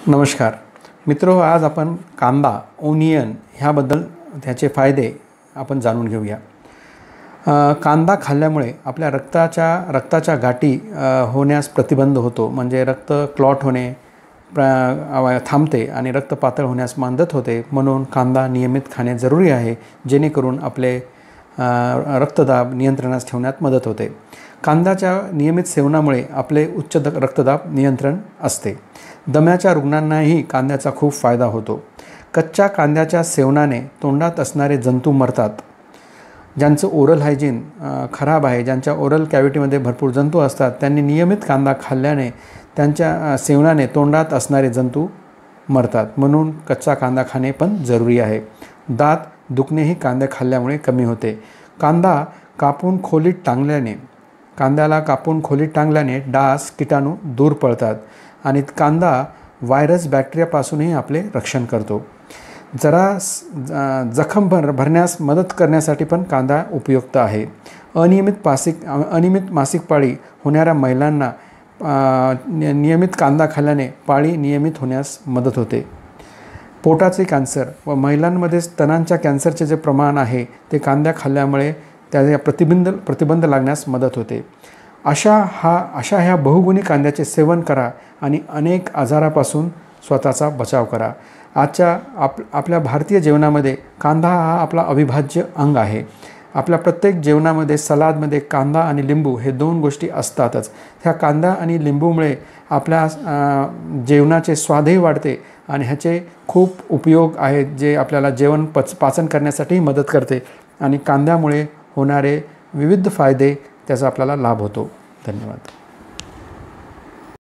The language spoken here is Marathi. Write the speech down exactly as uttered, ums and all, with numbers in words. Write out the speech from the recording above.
नमस्कार मित्रो, आज आपण कांदा ओनियन ह्याबद्दल त्याचे फायदे आपण जाणून घेऊया। कांदा खाल्ल्यामुळे आपल्या रक्ताच्या रक्ताच्या गाठी होण्यास प्रतिबंध होतो, म्हणजे रक्त क्लॉट होणे थांबते आणि रक्त पातळ होण्यास मदत होते। म्हणून कांदा नियमित खाणे जरुरी आहे, जेणेकरून आपले रक्तदाब नियंत्रणात ठेवण्यात मदत होते। कांद्याच्या नियमित सेवनामुळे आपले उच्च रक्तदाब नियंत्रण असते। दम्याच्या रुग्णांनाही कांद्याचा खूप फायदा होतो। कच्च्या कांद्याच्या सेवनाने तोंडात असणारे जंतू मरतात। ज्यांचं ओरल हायजीन खराब आहे, ज्यांच्या ओरल कॅव्हिटीमध्ये भरपूर जंतू असतात, त्यांनी नियमित कांदा खाल्ल्याने त्यांच्या सेवनाने तोंडात असणारे जंतू मरतात। म्हणून कच्चा कांदा खाणे पण जरुरी आहे। दात दुखणेही कांदे खाल्ल्यामुळे कमी होते। कांदा कापून खोलीत टांगल्याने कांद्याला कापून खोलीत टांगल्याने डास कीटाणू दूर पळतात आणि कांदा व्हायरस बॅक्टेरियापासूनही आपले रक्षण करतो। जरा जखम भर भरण्यास मदत करण्यासाठी पण कांदा उपयुक्त आहे। अनियमित मासिक अनियमित मासिक पाळी होणाऱ्या महिलांना नियमित कांदा खाल्ल्याने पाळी नियमित होण्यास मदत होते। पोटाचे कॅन्सर व महिलांमध्ये स्तनांच्या कॅन्सरचे जे प्रमाण आहे ते कांदा खाल्ल्यामुळे त्याचा प्रतिबंध प्रतिबंध लागण्यास मदत होते। अशा हा अशा ह्या बहुगुणी कांद्याचे सेवन करा आणि अनेक आजारापासून स्वतःचा बचाव करा। आजच्या आप आपल्या भारतीय जेवणामध्ये कांदा हा आपला अविभाज्य अंग आहे। आपल्या प्रत्येक जेवणामध्ये सलादमध्ये कांदा आणि लिंबू हे दोन गोष्टी असतातच। ह्या कांदा आणि लिंबूमुळे आपल्या जेवणाचे स्वादही वाढते आणि ह्याचे खूप उपयोग आहेत, जे आपल्याला जेवण पच पाचन करण्यासाठीही मदत करते आणि कांद्यामुळे होणारे विविध फायदे त्याचा आपल्याला लाभ होतो। धन्यवाद।